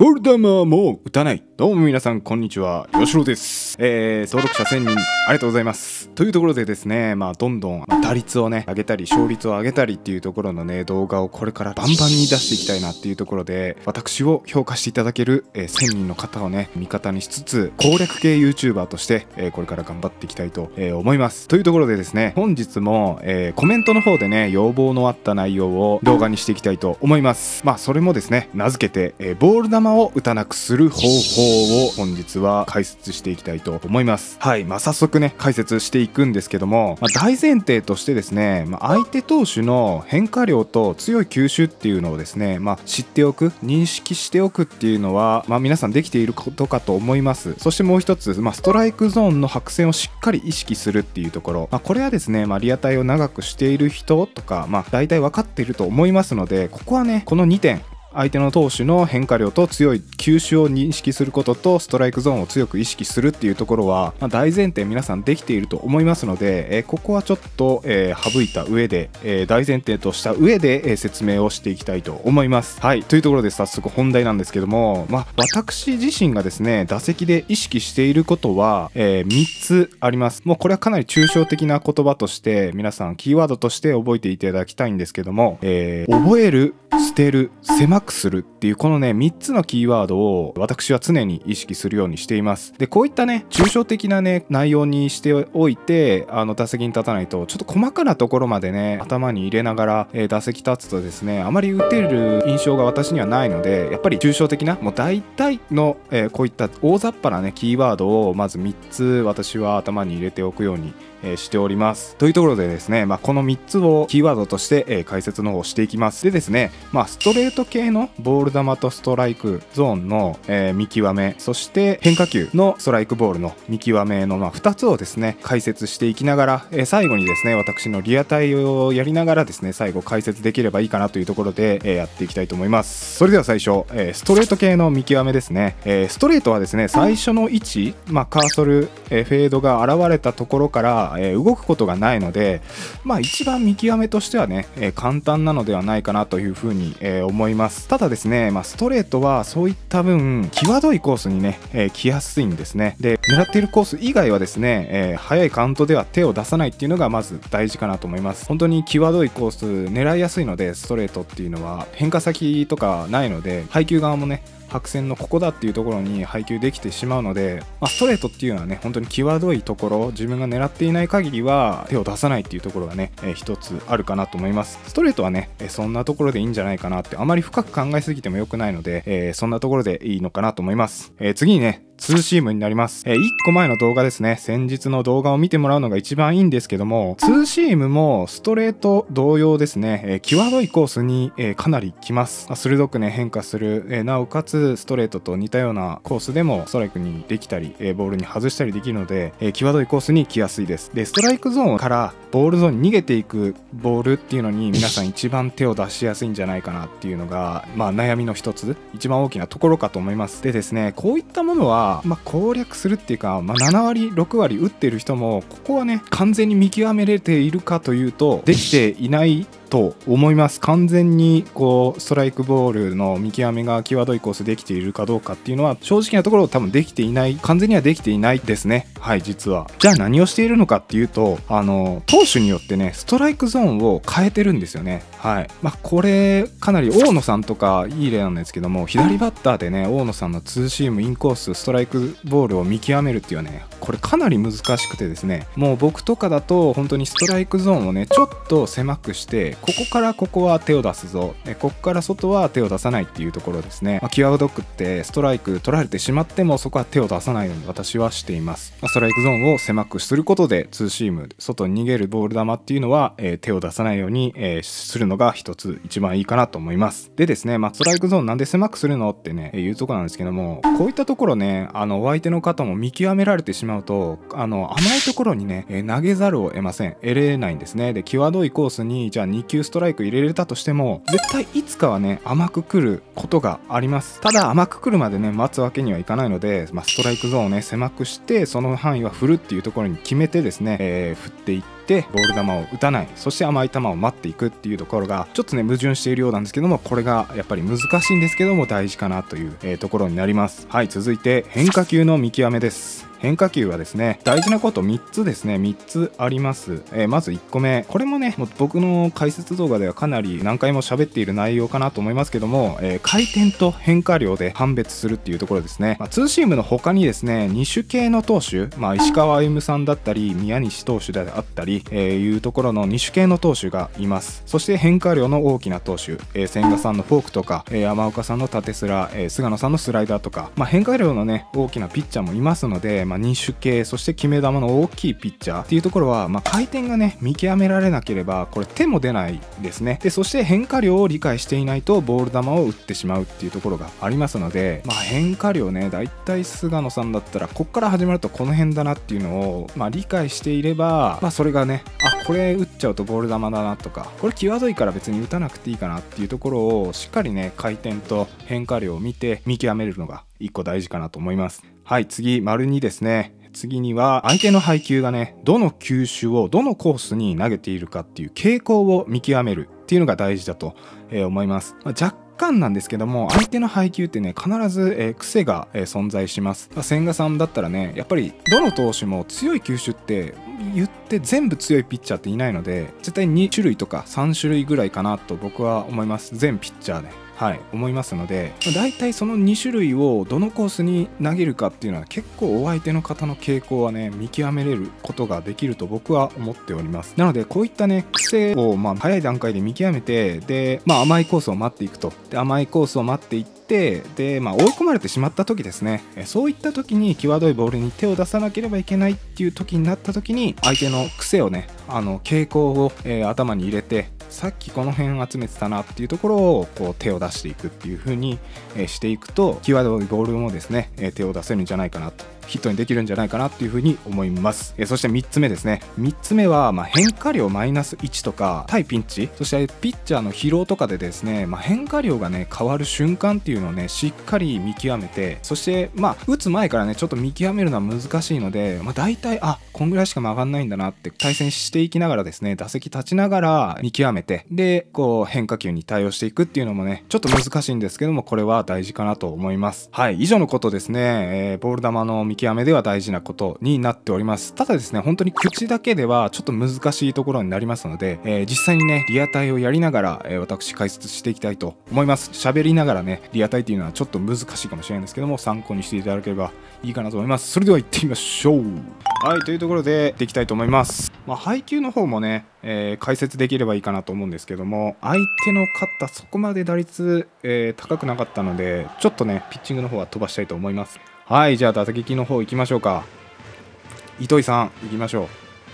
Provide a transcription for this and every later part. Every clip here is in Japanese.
ボルダマーも打たない。どうも皆さんこんにちは、よしろです。登録者1000人ありがとうございます。というところでですね、どんどん打率をね上げたり勝率を上げたりっていうところのね動画をこれからバンバンに出していきたいなっていうところで、私を評価していただける、1000人の方をね味方にしつつ攻略系 YouTuber として、これから頑張っていきたいと、思います。というところでですね、本日も、コメントの方でね要望のあった内容を動画にしていきたいと思います。それもですね名付けて、ボール球を打たなくする方法を本日は解説していきたいと思います。はい、早速ね解説していくんですけども、大前提としてですね、相手投手の変化量と強い球種っていうのをですね、知っておく、認識しておくっていうのは、皆さんできていることかと思います。そしてもう一つ、ストライクゾーンの白線をしっかり意識するっていうところ、これはですね、リアタイを長くしている人とか、大体分かっていると思いますので、ここはねこの2点、相手の投手の変化量と強い球種を認識することとストライクゾーンを強く意識するっていうところは、大前提皆さんできていると思いますので、ここはちょっと、省いた上で、大前提とした上で、説明をしていきたいと思います。はい、というところで早速本題なんですけども、私自身がですね打席で意識していることは、3つあります。もうこれはかなり抽象的な言葉として皆さんキーワードとして覚えていただきたいんですけども、覚える、捨てる、狭くするっていうこのね3つのキーワードを私は常に意識するようにしています。でこういったね抽象的なね内容にしておいて打席に立たないと、ちょっと細かなところまでね頭に入れながら、打席立つとですねあまり打てる印象が私にはないので、やっぱり抽象的なもう大体の、こういった大雑把なねキーワードをまず3つ私は頭に入れておくようにしております。というところでですね、この3つをキーワードとして、解説の方をしていきます。でですね、ストレート系のボール球とストライクゾーンの、見極め、そして変化球のストライクボールの見極めの、2つをですね解説していきながら、最後にですね私のリアタイをやりながらですね最後解説できればいいかなというところで、やっていきたいと思います。それでは最初、ストレート系の見極めですね。ストレートはですね最初の位置、カーソル、フェードが現れたところから動くことがないので、一番見極めとしてはね、簡単なのではないかなというふうに、思います。ただですね、ストレートはそういった分際どいコースにね、来やすいんですね。で狙っているコース以外はですね、早いカウントでは手を出さないっていうのがまず大事かなと思います。本当に際どいコース狙いやすいので、ストレートっていうのは変化先とかないので、配球側もね白線のここだっていうところに配球できてしまうので、ストレートっていうのはね本当に際どいところ、自分が狙っていない限りは手を出さないっていうところがね、一つあるかなと思います。ストレートはね、そんなところでいいんじゃないかなって、あまり深く考えすぎても良くないので、そんなところでいいのかなと思います。次にねツーシームになります。1個前の動画ですね、先日の動画を見てもらうのが一番いいんですけども、ツーシームもストレート同様ですね、際どいコースに、かなり来ます。鋭くね変化する、なおかつストレートと似たようなコースでもストライクにできたり、ボールに外したりできるので、際どいコースに来やすいです。でストライクゾーンからボールゾーンに逃げていくボールっていうのに皆さん一番手を出しやすいんじゃないかなっていうのが、悩みの一つ、一番大きなところかと思います。でですね、こういったものは攻略するっていうか、7割6割打ってる人もここはね完全に見極めれているかというとできていないと思います。完全にこうストライクボールの見極めが際どいコースできているかどうかっていうのは正直なところ多分できていない、完全にはできていないですね。はい、実はじゃあ何をしているのかっていうと、投手によってねストライクゾーンを変えてるんですよね。はい、これかなり大野さんとかいい例なんですけども、左バッターでね大野さんのツーシーム、インコース、ストライクボールを見極めるっていうね、これかなり難しくてですね、もう僕とかだと本当にストライクゾーンをねちょっと狭くして、ここからここは手を出すぞ、ここから外は手を出さないっていうところですね。際どくってストライク取られてしまってもそこは手を出さないように私はしています。ストライクゾーンを狭くすることでツーシーム、外に逃げるボール球っていうのは、手を出さないように、するのが一つ一番いいかなと思います。でですね、ストライクゾーンなんで狭くするのってねいうところなんですけども、こういったところねお相手の方も見極められてしまうと甘いところにね投げざるを得ません。得れないんですね。で際どいコースにじゃあ2 2球ストライク入れれたとしても絶対いつかはね甘く来ることがあります。ただ甘く来るまでね待つわけにはいかないので、ストライクゾーンをね狭くしてその範囲は振るっていうところに決めてですね、振っていってボール球を打たない、そして甘い球を待っていくっていうところがちょっとね矛盾しているようなんですけども、これがやっぱり難しいんですけども大事かなという、ところになります。はい、続いて変化球の見極めです。変化球はですね大事なこと3つですね、3つあります。まず1個目、これもねもう僕の解説動画ではかなり何回も喋っている内容かなと思いますけども、回転と変化量で判別するっていうところですね。ツーシームの他にですね2種系の投手、石川歩夢さんだったり宮西投手であったり、いうところの2種系の投手がいます。そして変化量の大きな投手、千賀さんのフォークとか、山岡さんの縦スラ、菅野さんのスライダーとか、変化量のね大きなピッチャーもいますので、2種系そして決め球の大きいピッチャーっていうところは、回転がね見極められなければこれ手も出ないですね。でそして変化量を理解していないとボール球を打ってしまうっていうところがありますので、変化量ねだいたい菅野さんだったらこっから始まるとこの辺だなっていうのを、理解していれば、それがねこれ打っちゃうとボール球だなとか、これ際どいから別に打たなくていいかなっていうところをしっかりね回転と変化量を見て見極めるのが一個大事かなと思います。はい、次丸2ですね。次には相手の配球がねどの球種をどのコースに投げているかっていう傾向を見極めるっていうのが大事だと思います。若干なんですけども相手の配球ってね必ず癖が存在します。千賀さんだったらねやっぱりどの投手も強い球種って言って全部強いピッチャーっていないので絶対2種類とか3種類ぐらいかなと僕は思います。全ピッチャーで思いますので、だいたいその2種類をどのコースに投げるかっていうのは結構お相手の方の傾向はね見極めれることができると僕は思っております。なのでこういったね癖を早い段階で見極めて、で甘いコースを待っていくと。で甘いコースを待っていってで、追い込まれてしまった時ですね、そういった時に際どいボールに手を出さなければいけないっていう時になった時に相手の癖をね傾向を、頭に入れてさっきこの辺集めてたなっていうところをこう手を出していくっていう風にしていくと際どいボールもですね手を出せるんじゃないかなと、ヒットにできるんじゃないかなっていう風に思います。そして3つ目ですね。3つ目は変化量マイナス1とか対ピンチ、そしてピッチャーの疲労とかでですね、変化量がね変わる瞬間っていうのをねしっかり見極めて、そして打つ前からねちょっと見極めるのは難しいので、大体こんぐらいしか曲がんないんだなって対戦していきながらですね打席立ちながら見極めて、でこう変化球に対応していくっていうのもねちょっと難しいんですけどもこれは大事かなと思います。はい、以上のことですね、ボール球の見極めでは大事なことになっております。ただですね本当に口だけではちょっと難しいところになりますので、実際にねリアタイをやりながら、私解説していきたいと思います。喋りながらねリアタイっていうのはちょっと難しいかもしれないんですけども参考にしていただければいいかなと思います。それでは行ってみましょう。はい、というところでやっていきたいと思います。配球の方もね、解説できればいいかなと思うんですけども、相手の肩そこまで打率、高くなかったのでちょっとねピッチングの方は飛ばしたいと思います。はい、じゃあ打撃の方行きましょうか。糸井さん行きましょ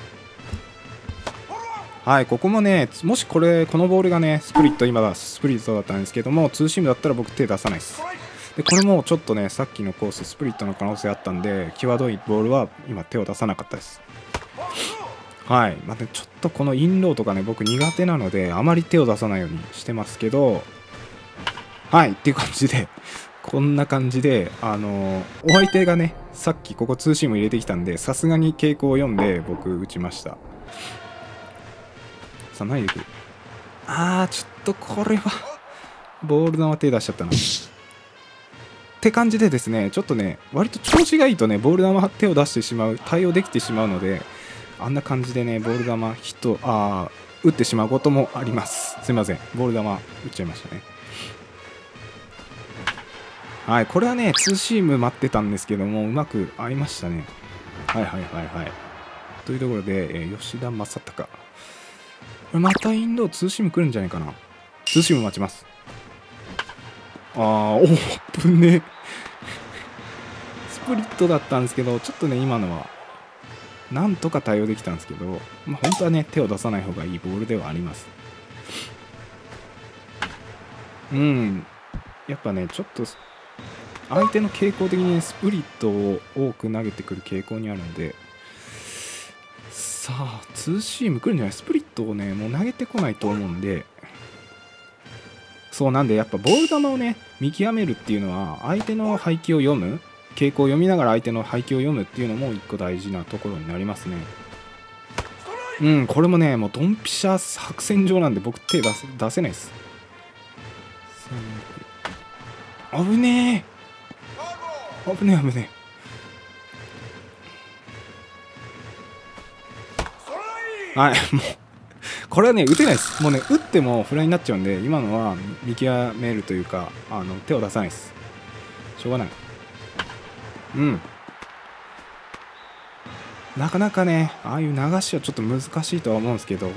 う。はい、ここもねもしこのボールがねスプリット、今はスプリットだったんですけどもツーシームだったら僕手出さないです。でこれもちょっとねさっきのコーススプリットの可能性あったんで際どいボールは今手を出さなかったです。はい、ちょっとこのインローとかね僕苦手なのであまり手を出さないようにしてますけど、はいっていう感じでこんな感じでお相手がねさっきここツーシーム入れてきたんでさすがに傾向を読んで僕打ちました。さあ何でくる、ちょっとこれはボール球手出しちゃったなって感じでですね、ちょっとね割と調子がいいとねボール球手を出してしまう、対応できてしまうのであんな感じでねボール球ヒット打ってしまうこともあります。すいません、ボール球打っちゃいましたね。はい、これはねツーシーム待ってたんですけどもうまく合いましたね。はいというところで、吉田正尚、これまたインドツーシーム来るんじゃないかな。ツーシーム待ちます。おぶねスプリットだったんですけどちょっとね今のはなんとか対応できたんですけど、本当はね手を出さない方がいいボールではあります。やっぱねちょっと相手の傾向的にスプリットを多く投げてくる傾向にあるので、 さあツーシーム来るんじゃない？スプリットをねもう投げてこないと思うんで、そうなんでやっぱボール球をね見極めるっていうのは、相手の配球を読む、傾向を読みながら相手の配球を読むっていうのも一個大事なところになりますね。これもねもうドンピシャ白線上なんで僕手出せないです。危ねえ危ねえ。はい、もうこれはね打てないです。もうね打ってもフライになっちゃうんで、今のは見極めるというか手を出さないです。しょうがない。なかなかねああいう流しはちょっと難しいとは思うんですけど、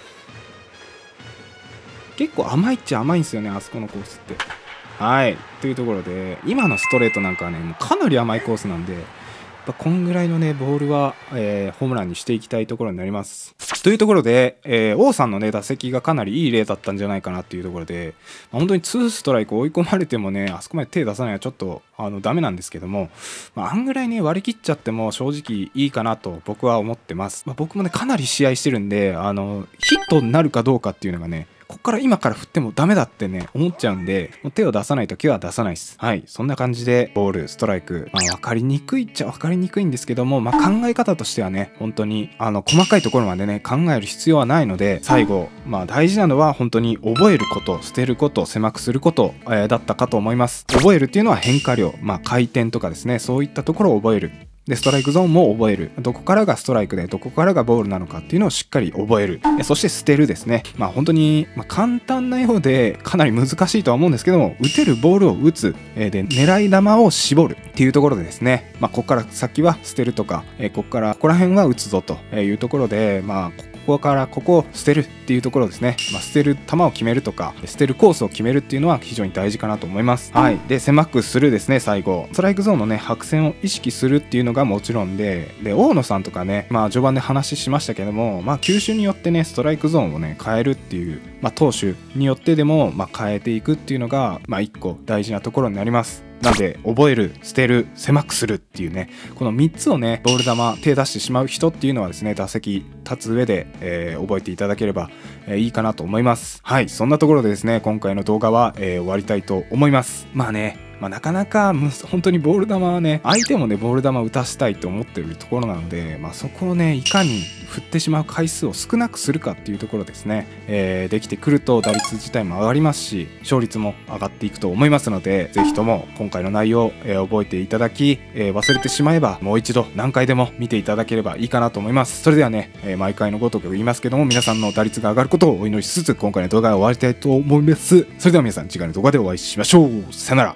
結構甘いっちゃ甘いんですよね、あそこのコースって。はいというところで、今のストレートなんかはねもうかなり甘いコースなんで、こんぐらいのねボールは、ホームランにしていきたいところになります。というところで、王さんのね打席がかなりいい例だったんじゃないかなっていうところで、本当に2ストライク追い込まれてもねあそこまで手出さないのはちょっとダメなんですけども、あんぐらいね割り切っちゃっても正直いいかなと僕は思ってます。僕もねかなり試合してるんで、ヒットになるかどうかっていうのがねこっから今から振ってもダメだってね思っちゃうんで、もう手を出さないときは出さないです。はい、そんな感じでボールストライク、分かりにくいっちゃ分かりにくいんですけども、考え方としてはね本当に細かいところまでね考える必要はないので、最後大事なのは本当に覚えること、捨てること、狭くすること、だったかと思います。覚えるっていうのは変化量、回転とかですね、そういったところを覚える。でストライクゾーンも覚える、どこからがストライクでどこからがボールなのかっていうのをしっかり覚える。そして捨てるですね。本当に簡単なようでかなり難しいとは思うんですけども、打てるボールを打つ、で狙い球を絞るっていうところでですね、ここから先は捨てるとか、ここからここら辺は打つぞというところで、ここからここを捨てるっていうところですね。捨てる球を決めるとか捨てるコースを決めるっていうのは非常に大事かなと思います。はい、で狭くするですね。最後ストライクゾーンのね白線を意識するっていうのがもちろんで、大野さんとかね序盤で話しましたけども、球種によってねストライクゾーンをね変えるっていう、投手によってでも変えていくっていうのが一個大事なところになります。なんで覚える、捨てる、狭くするっていうね、この3つをねボール球手出してしまう人っていうのはですね、打席立つ上で、覚えていただければ、いいかなと思います。はい、そんなところでですね今回の動画は、終わりたいと思います。なかなか本当にボール球はね相手もねボール球を打たせたいと思ってるところなので、そこをねいかに振ってしまう回数を少なくするかっていうところですね、できてくると打率自体も上がりますし勝率も上がっていくと思いますので、ぜひとも今回の内容、覚えていただき、忘れてしまえばもう一度何回でも見ていただければいいかなと思います。それではね、毎回のごとく言いますけども、皆さんの打率が上がることをお祈りしつつ今回の動画を終わりたいと思います。それでは皆さん次回の動画でお会いしましょう。さよなら。